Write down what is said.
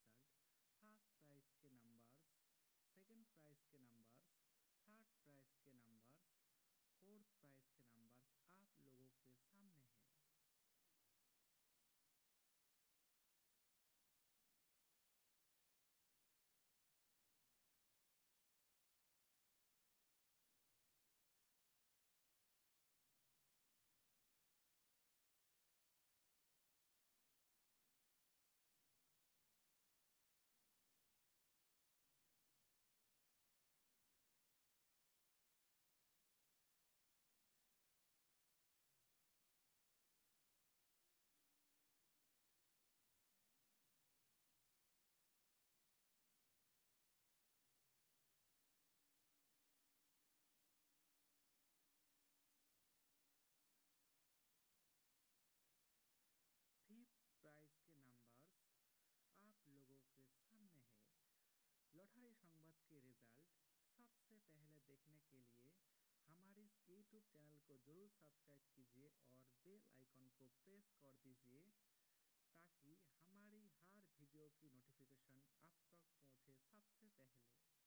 Result, first prize के numbers, second prize के numbers, third prize के नंबर्स, फोर्थ प्राइज के नंबर्स आप लोगों के सामने है। फिफ्थ प्राइज के नंबर्स आप लोगों के सामने है। लॉटरी संवाद के रिजल्ट सबसे पहले देखने के लिए हमारे इस यूट्यूब चैनल को ज़रूर सब्सक्राइब कीजिए और बेल आइकन को प्रेस कर दीजिए ताकि हमारी हर वीडियो की नोटिफिकेशन आप तक पहुंचे सबसे पहले।